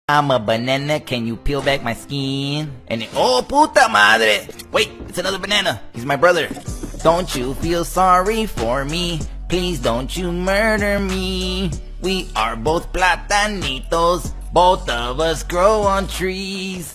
I'm a banana, can you peel back my skin? And then, oh puta madre! Wait, it's another banana. He's my brother. Don't you feel sorry for me? Please don't you murder me. We are both platanitos. Both of us grow on trees.